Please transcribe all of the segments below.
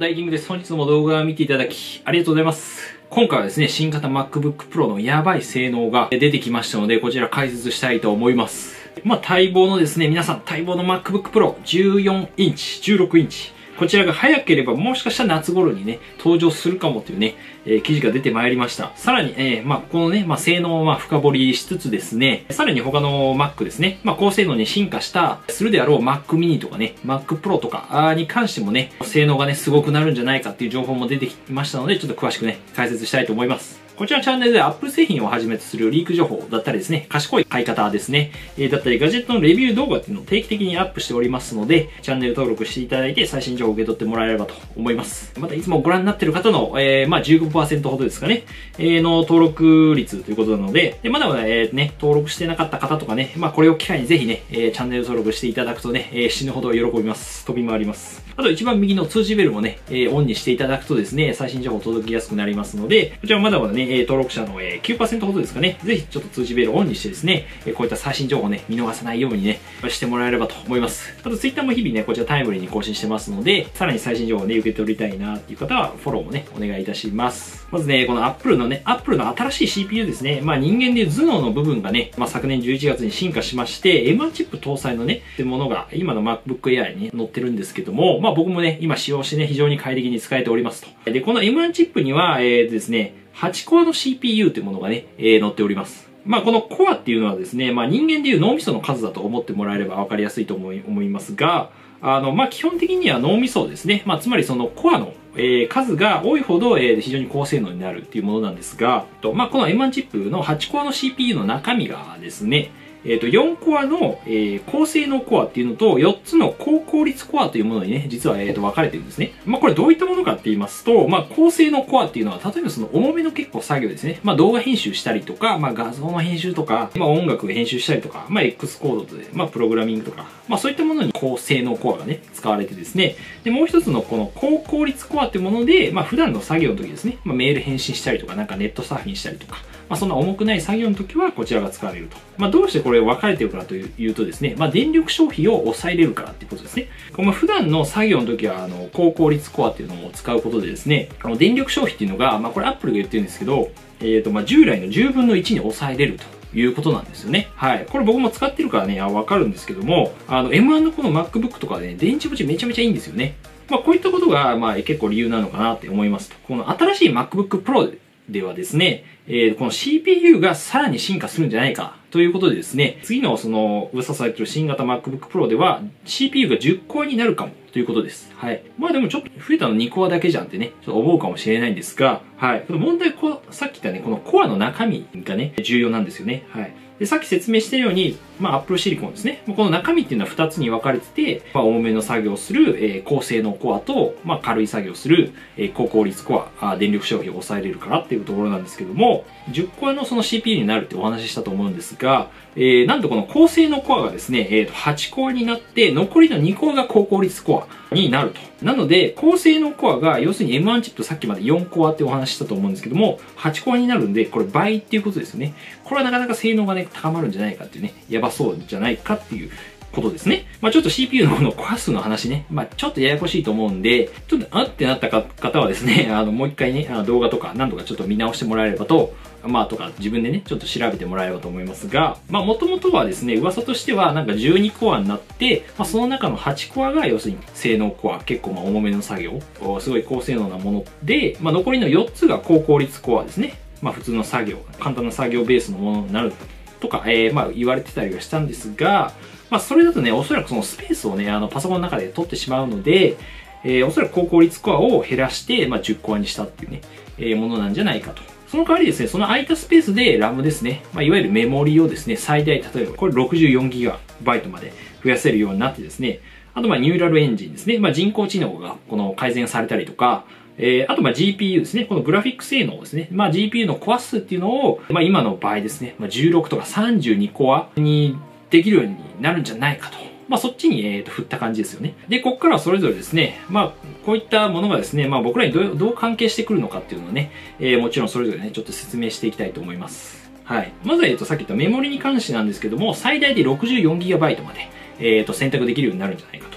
ダイキングです。本日も動画を見ていただき、ありがとうございます。今回はですね、新型 MacBook Pro のやばい性能が出てきましたので、こちら解説したいと思います。待望のですね、皆さん待望の MacBook Pro 14インチ、16インチ。こちらが早ければもしかしたら夏頃にね、登場するかもというね、記事が出てまいりました。さらに、このね、性能を深掘りしつつですね、さらに他の Mac ですね、高性能に進化するであろう Mac mini とかね、Mac Pro とかに関してもね、性能がね、すごくなるんじゃないかっていう情報も出てきましたので、ちょっと詳しくね、解説したいと思います。こちらのチャンネルでは Apple 製品をはじめとするリーク情報だったりですね、賢い買い方ですね、だったりガジェットのレビュー動画っていうのを定期的にアップしておりますので、チャンネル登録していただいて最新情報を受け取ってもらえればと思います。またいつもご覧になっている方の、15% ほどですかね、の登録率ということなので、まだまだ、登録してなかった方とかね、これを機会にぜひね、チャンネル登録していただくとね、死ぬほど喜びます。飛び回ります。あと一番右の通知ベルもね、オンにしていただくとですね、最新情報届きやすくなりますので、こちらまだまだね、登録者の 9% ほどですかね、ぜひちょっと通知ベルをオンにしてですね、こういった最新情報をね、見逃さないようにね、してもらえればと思います。あと Twitter も日々ね、こちらタイムリーに更新してますので、さらに最新情報をね、受け取りたいなっていう方は、フォローもね、お願いいたします。まずね、この Apple の新しい CPU ですね、人間でいう頭脳の部分がね、昨年11月に進化しまして、M1 チップ搭載のね、ってものが、今の MacBook Air に、ね、載ってるんですけども、僕もね、今使用してね、非常に快適に使えておりますと。で、この M1 チップには、ですね、8コアの CPU というものがね、載っております。このコアっていうのはですね、人間でいう脳みその数だと思ってもらえれば分かりやすいと思いますが、基本的には脳みそですね。つまりそのコアの、数が多いほど、非常に高性能になるっていうものなんですが、この M1 チップの8コアの CPU の中身がですね、4コアの、高性能コアっていうのと、4つの高効率コアというものにね、実は、分かれてるんですね。これどういったものかって言いますと、高性能コアっていうのは、例えばその重めの結構作業ですね。動画編集したりとか、画像の編集とか、音楽編集したりとか、X コードで、プログラミングとか、そういったものに高性能コアがね、使われてですね。で、もう一つのこの高効率コアっていうもので、普段の作業の時ですね、メール返信したりとか、ネットサーフィンしたりとか、そんな重くない作業の時はこちらが使われると。どうしてこれ分かれてるかというとですね、電力消費を抑えれるからっていうことですね。普段の作業の時は、高効率コアっていうのを使うことでですね、電力消費っていうのが、これ Apple が言ってるんですけど、従来の10分の1に抑えれるということなんですよね。はい。これ僕も使ってるからね、わかるんですけども、M1 のこの MacBook とかでね、電池持ちめちゃめちゃいいんですよね。こういったことが、結構理由なのかなって思いますと。この新しい MacBook Pro ではですね、この CPU がさらに進化するんじゃないかということでですね、次のその噂されている新型 MacBook Pro では CPU が10コアになるかもということです。はい。でもちょっと増えたの2コアだけじゃんってね、ちょっと思うかもしれないんですが、はい。この問題はさっき言ったね、このコアの中身がね、重要なんですよね。はい。で、さっき説明したように、Apple Silicon ですね。この中身っていうのは2つに分かれてて、重めの作業をする、高性能コアと、軽い作業をする、高効率コア、電力消費を抑えれるからっていうところなんですけども、10コアのその CPU になるってお話ししたと思うんですが、なんとこの高性能コアがですね、8コアになって、残りの2コアが高効率コアになると。なので、高性能コアが、要するに M1 チップさっきまで4コアってお話ししたと思うんですけども、8コアになるんで、これ倍っていうことですよね。これはなかなか性能がね、高まるんじゃないかっていうね、やばそうじゃないかっていうことですね。ちょっと CPU のこのコア数の話ね、ちょっとややこしいと思うんで、ちょっとってなった方はですね、もう一回ね、動画とか何度かちょっと見直してもらえればと、とか自分でね、ちょっと調べてもらえればと思いますが、もともとはですね、噂としてはなんか12コアになって、その中の8コアが要するに性能コア、結構重めの作業、すごい高性能なもので、残りの4つが高効率コアですね。普通の作業、簡単な作業ベースのものになるとか、言われてたりはしたんですが、それだとね、おそらくそのスペースをね、パソコンの中で取ってしまうので、おそらく高効率コアを減らして、10コアにしたっていうね、ものなんじゃないかと。その代わりですね、その空いたスペースで RAM ですね、いわゆるメモリをですね、最大、例えばこれ 64GB まで増やせるようになってですね、あとニューラルエンジンですね、人工知能がこの改善されたりとか、あとGPU ですね、このグラフィック性能ですね、GPU のコア数っていうのを、今の場合ですね、16とか32コアにできるようになるんじゃないかと。そっちに、振った感じですよね。で、ここからはそれぞれですね、こういったものがですね、僕らにどう関係してくるのかっていうのをね、もちろんそれぞれね、ちょっと説明していきたいと思います。はい。まずは、さっき言ったメモリに関してなんですけども、最大で 64GB まで、選択できるようになるんじゃないかと。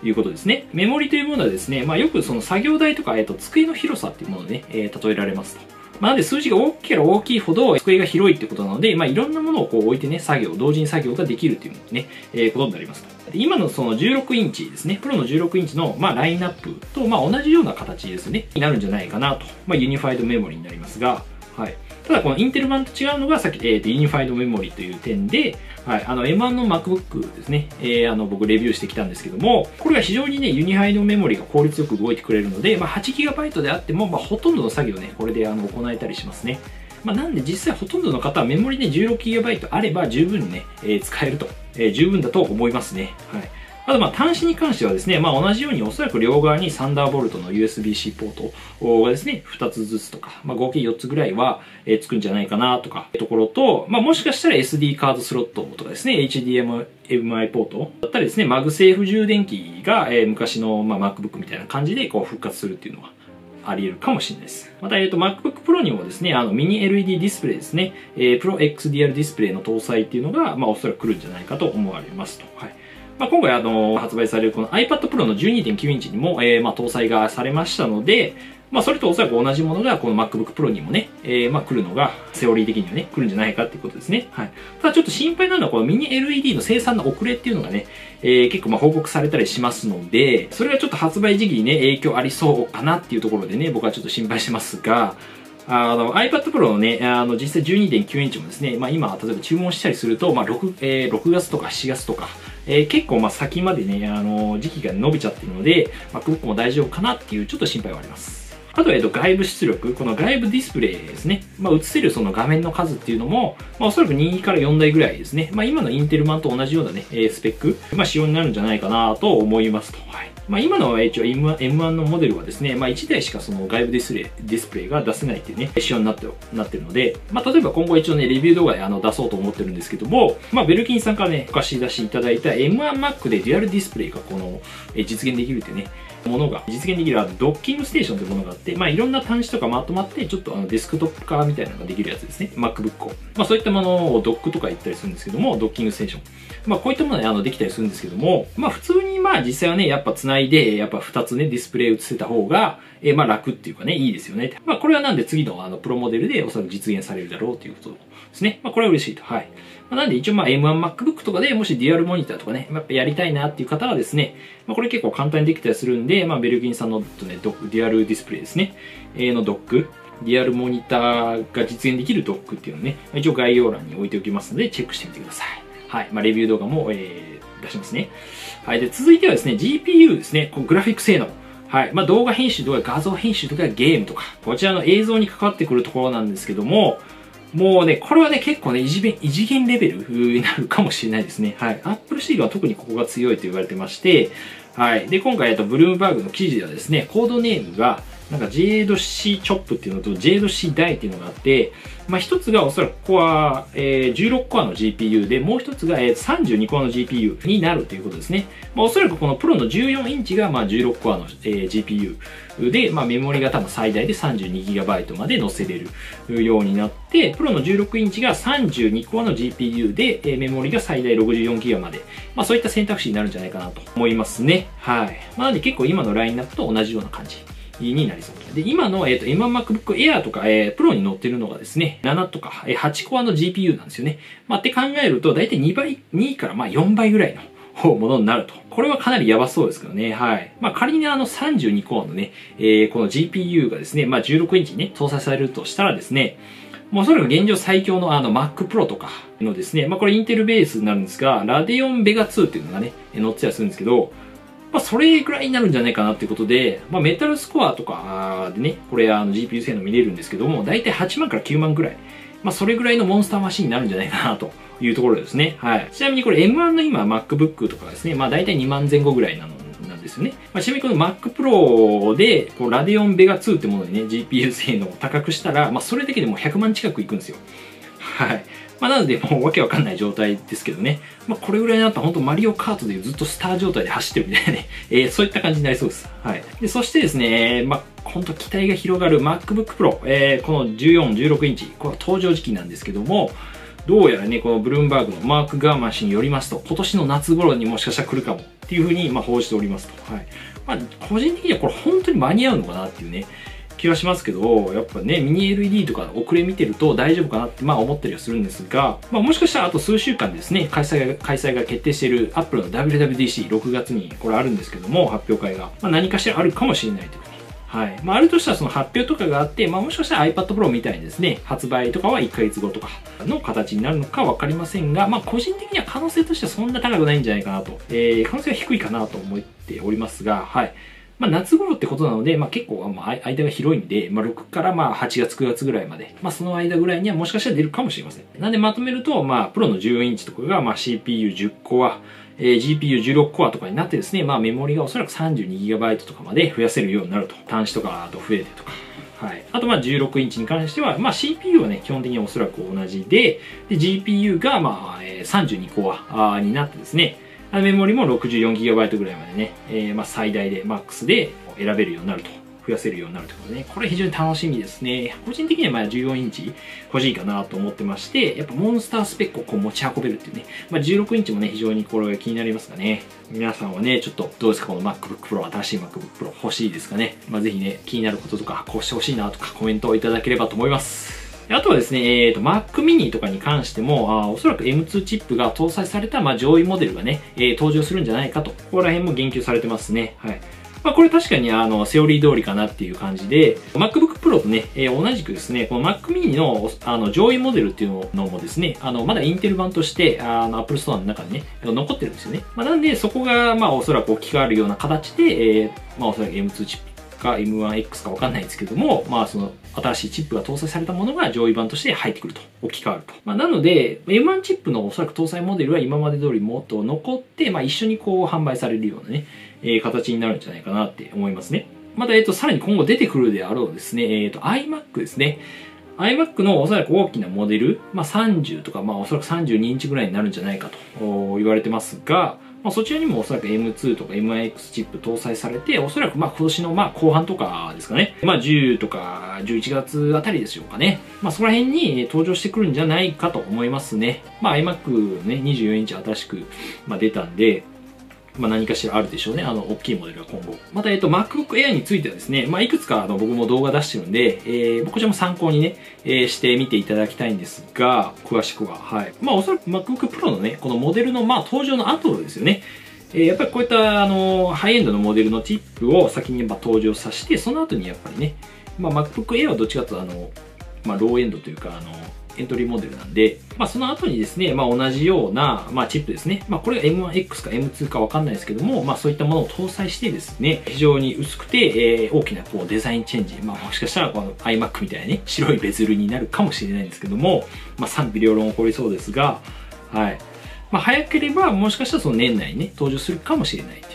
いうことですね。メモリというものはですね、よくその作業台とか、机の広さっていうものをね、例えられますと。なので数字が大きければ大きいほど机が広いってことなので、いろんなものをこう置いてね、同時に作業ができるっていうね、ことになりますと。で今のその16インチですね、プロの16インチの、ラインナップと、同じような形ですね、になるんじゃないかなと。ユニファイドメモリになりますが、はい。ただこのインテル版と違うのがさっき、ユニファイドメモリという点で、はい、M1 の MacBook ですね、僕レビューしてきたんですけども、これが非常にね、ユニファイドメモリが効率よく動いてくれるので、8GB であっても、ほとんどの作業ね、これで行えたりしますね。なんで実際ほとんどの方はメモリで 16GB あれば十分にね、使えると、十分だと思いますね。はい。あと端子に関してはですね、同じようにおそらく両側にサンダーボルトの USB-C ポートがですね、2つずつとか、合計4つぐらいはつくんじゃないかなとか、ところと、もしかしたら SD カードスロットとかですね、HDMI ポートだったりですね、マグセーフ充電器が昔のMacBook みたいな感じでこう復活するっていうのはあり得るかもしれないです。また、MacBook Pro にもですね、ミニ LED ディスプレイですね、Pro XDR ディスプレイの搭載っていうのが、おそらく来るんじゃないかと思われますと。はい。今回発売されるこの iPad Pro の 12.9 インチにも、搭載がされましたので、それとおそらく同じものがこの MacBook Pro にもね、来るのが、セオリー的にはね、来るんじゃないかっていうことですね。はい。ただちょっと心配なのはこのミニ LED の生産の遅れっていうのがね、結構報告されたりしますので、それがちょっと発売時期にね、影響ありそうかなっていうところでね、僕はちょっと心配してますが、iPad Pro のね、実際 12.9 インチもですね、今、例えば注文したりすると、6月とか7月とか、結構先までね、時期が伸びちゃってるので、MacBook も大丈夫かなっていうちょっと心配はあります。あと、外部出力、この外部ディスプレイですね。映せるその画面の数っていうのも、おそらく2から4台ぐらいですね。今のインテル版と同じようなね、スペック、仕様になるんじゃないかなと思いますと。はい。今の一応 M1 のモデルはですね、1台しかその外部ディスプレイが出せないっていうね、仕様になってるので、例えば今後一応ね、レビュー動画で出そうと思ってるんですけども、ベルキンさんからね、お貸し出しいただいた M1Mac でデュアルディスプレイが実現できるっていうね、ものが実現できるドッキングステーションというものがあって、いろんな端子とかまとまってちょっとデスクトップ化みたいなのができるやつですね。MacBook を。そういったものをドックとか言ったりするんですけども、ドッキングステーション。こういったものでできたりするんですけども、普通に実際はね、やっぱ繋いで、やっぱ2つね、ディスプレイ映せた方が、楽っていうかね、いいですよね。これはなんで次のプロモデルでおそらく実現されるだろうということですね。これは嬉しいと。はい。なんで一応M1MacBook とかでもしデュアルモニターとかね、やっぱやりたいなっていう方はですね、これ結構簡単にできたりするんで、ベルギンさんのね、デュアルディスプレイですね、のドック、デュアルモニターが実現できるドックっていうのをね、一応概要欄に置いておきますので、チェックしてみてください。はい。レビュー動画も、出しますね。はい。で、続いてはですね、GPU ですね、グラフィック性能。はい。動画編集とか画像編集とかゲームとか、こちらの映像に関わってくるところなんですけども、もうね、これはね、結構ね、異次元レベルになるかもしれないですね。はい。Apple シールは特にここが強いと言われてまして、はい。で、今回、ブルームバーグの記事ではですね、コードネームが、JADC チョップっていうのと JADC ダイっていうのがあって、一つがおそらくコア、16コアの GPU で、もう一つが、32コアの GPU になるということですね。おそらくこのプロの14インチが、16コアの、GPU で、メモリが多分最大で 32GB まで載せれるようになって、プロの16インチが32コアの GPU で、メモリが最大 64GB まで、そういった選択肢になるんじゃないかなと思いますね。はい。なので結構今のラインナップと同じような感じになりそうで、今の、M1 MacBook Air とか、プロに載ってるのがですね、7とか、8コアの GPU なんですよね。って考えると、だいたい2から4倍ぐらいのものになると。これはかなりやばそうですけどね。はい。仮に32コアのね、この GPU がですね、16インチにね、搭載されるとしたらですね、もうそれが現状最強のMac Pro とかのですね、これインテルベースになるんですが、ラディオンベガ2っていうのがね、載ってたりするんですけど、それぐらいになるんじゃないかなっていうことで、メタルスコアとかでね、これGPU 性能見れるんですけども、だいたい8万から9万ぐらい。それぐらいのモンスターマシンになるんじゃないかなというところですね。はい。ちなみにこれ M1 の今 MacBook とかですね、だいたい2万前後ぐらいなんですよね。ちなみにこの Mac Pro で、ラディオンベガ2ってものにね、GPU 性能を高くしたら、それだけでも100万近くいくんですよ。はい。なので、もうわけわかんない状態ですけどね。これぐらいになったら本当マリオカートでずっとスター状態で走ってるみたいなね。そういった感じになりそうです。はい。で、そしてですね、本当期待が広がる MacBook Pro、この14、16インチ、これは登場時期なんですけども、 どうやらね、このブルームバーグのマーク・ガーマン氏によりますと、今年の夏頃にもしかしたら来るかもっていうふうに報じておりますと。はい。個人的にはこれ本当に間に合うのかなっていうね、気はしますけど、やっぱね、ミニ LED とか遅れ見てると大丈夫かなって思ったりはするんですが、もしかしたらあと数週間ですね、開催が決定している Apple の WWDC6 月にこれあるんですけども、発表会が、何かしらあるかもしれないというね。はい。あるとしたらその発表とかがあって、もしかしたら iPad Pro みたいにですね、発売とかは1ヶ月後とかの形になるのかわかりませんが、個人的には可能性としてはそんな高くないんじゃないかなと、可能性は低いかなと思っておりますが、はい。夏頃ってことなので、結構、間が広いんで、6から8月、9月ぐらいまで、その間ぐらいにはもしかしたら出るかもしれません。なんでまとめると、プロの14インチとかが、CPU10 コア、GPU16 コアとかになってですね、メモリがおそらく 32GB とかまで増やせるようになると。端子とか、あと増えてとか。はい。あと16インチに関しては、CPU はね、基本的におそらく同じで、GPU が32コアになってですね、メモリも 64GB ぐらいまでね、最大で、マックスで選べるようになると。増やせるようになるということでね。これ非常に楽しみですね。個人的には14インチ欲しいかなと思ってまして、やっぱモンスタースペックをこう持ち運べるっていうね。16インチもね、非常にこれ気になりますかね。皆さんはね、ちょっとどうですかこの MacBook Pro、新しい MacBook Pro 欲しいですかね。ぜひね、気になることとか、こうしてほしいなとかコメントをいただければと思います。あとはですね、Mac mini とかに関しても、おそらく M2 チップが搭載された、上位モデルがね、登場するんじゃないかと、ここら辺も言及されてますね。はい。これ確かにセオリー通りかなっていう感じで、MacBook Pro とね、同じくですね、この Mac mini の上位モデルっていうのもですね、まだインテル版として、Apple Store の中にね、残ってるんですよね。なんで、そこが、おそらく置き換わるような形で、おそらく M2 チップか M1X かわかんないんですけども、その新しいチップが搭載されたものが上位版として入ってくると、置き換わると。なので、M1 チップのおそらく搭載モデルは今まで通りもっと残って、一緒にこう販売されるようなね、形になるんじゃないかなって思いますね。また、さらに今後出てくるであろうですね、iMac ですね。iMac のおそらく大きなモデル、30とか、おそらく32インチぐらいになるんじゃないかと言われてますが、そちらにもおそらく M2 とか M1X チップ搭載されて、おそらく今年の後半とかですかね。10とか11月あたりでしょうかね。そこら辺に登場してくるんじゃないかと思いますね。iMac ね、24インチ新しく出たんで、何かしらあるでしょうね。大きいモデルは今後。また、MacBook Air についてはですね、いくつか僕も動画出してるんで、こちらも参考にね、してみていただきたいんですが、詳しくは。はい。おそらく MacBook Pro のね、このモデルの、登場の後ですよね。やっぱりこういったハイエンドのモデルのチップを先に登場させて、その後にやっぱりね、MacBook Air はどっちかというとローエンドというか、エントリーモデルなんで、その後にですね、同じような、チップですね。これが M1X か M2 かわかんないですけども、そういったものを搭載してですね、非常に薄くて、大きなこうデザインチェンジ。もしかしたらこの iMac みたいなね、白いベゼルになるかもしれないんですけども、賛否両論起こりそうですが、はい。早ければ、もしかしたらその年内にね、登場するかもしれないっていう。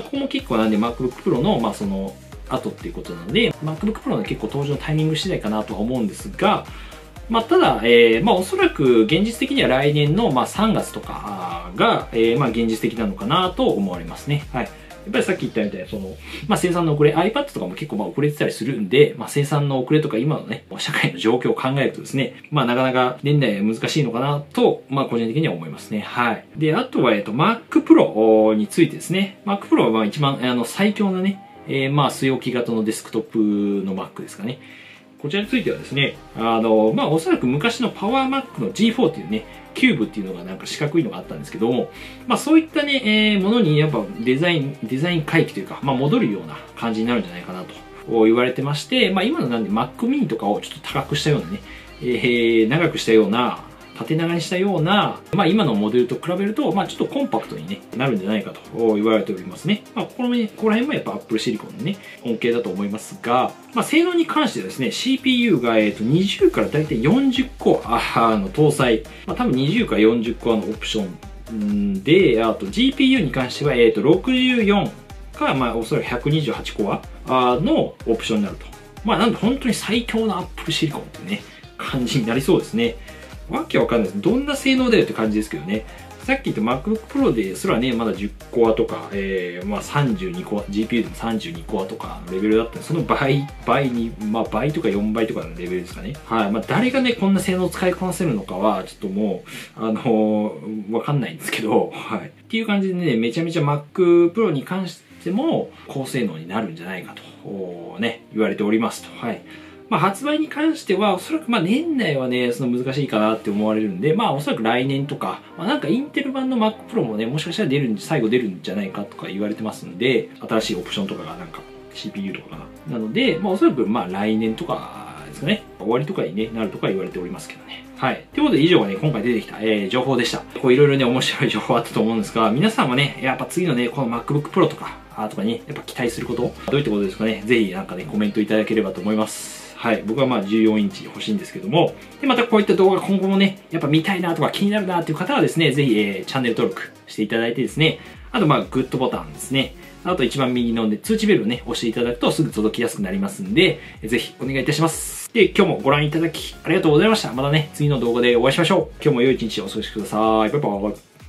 ここも結構なんで MacBook Pro の、その後っていうことなので、MacBook Pro の結構登場のタイミング次第かなとは思うんですが、ただ、おそらく現実的には来年の、3月とかが、現実的なのかなと思われますね。はい。やっぱりさっき言ったみたいに、生産の遅れ、iPad とかも結構遅れてたりするんで、生産の遅れとか今のね、社会の状況を考えるとですね、なかなか年内は難しいのかなと、個人的には思いますね。はい。で、あとは、Mac Pro についてですね。Mac Pro は一番、最強なね、据え置き型のデスクトップの Mac ですかね。こちらについてはですね、おそらく昔のパワーマックの G4 っていうね、キューブっていうのがなんか四角いのがあったんですけども、そういったね、ものにやっぱデザイン回帰というか、戻るような感じになるんじゃないかなと言われてまして、今のなんで Mac mini とかをちょっと高くしたようなね、長くしたような、縦長にしたような、今のモデルと比べると、ちょっとコンパクトに、ね、なるんじゃないかと言われておりますね。ここら辺もやっぱ Apple Silicon のね、恩恵だと思いますが、性能に関してはですね、CPU が、20からだいたい40コアの搭載、多分20から40コアのオプションで、あと GPU に関しては、64か、おそらく128コアのオプションになると。なんで本当に最強の Apple Silicon っていうね、感じになりそうですね。わけわかんないです。どんな性能だよって感じですけどね。 さっき言った MacBook Pro ですらね、まだ10コアとか、まあ32コア、GPU でも32コアとかのレベルだったんで、その倍に、まあ倍とか4倍とかのレベルですかね。はい。まあ誰がね、こんな性能を使いこなせるのかは、ちょっともう、わかんないんですけど、はい。っていう感じでね、めちゃめちゃ Mac Pro に関しても高性能になるんじゃないかと、ね、言われておりますと。はい。まあ発売に関しては、おそらくまあ年内はね、その難しいかなって思われるんで、まあおそらく来年とか、まあなんかインテル版の Mac Pro もね、もしかしたら最後出るんじゃないかとか言われてますんで、新しいオプションとかがなんか CPU とかかな。なので、まあおそらくまあ来年とかですかね、終わりとかに、ね、なるとか言われておりますけどね。はい。ということで以上がね、今回出てきた、情報でした。こういろいろね、面白い情報あったと思うんですが、皆さんもね、やっぱ次のね、この MacBook Pro とかに、ね、やっぱ期待すること、どういったことですかね、ぜひなんかね、コメントいただければと思います。はい。僕はまあ14インチ欲しいんですけども。で、またこういった動画今後もね、やっぱ見たいなとか気になるなっていう方はですね、ぜひ、チャンネル登録していただいてですね、あとまあグッドボタンですね。あと一番右の、ね、通知ベルをね、押していただくとすぐ届きやすくなりますんで、ぜひお願いいたします。で、今日もご覧いただきありがとうございました。またね、次の動画でお会いしましょう。今日も良い一日をお過ごしください。バイバイ。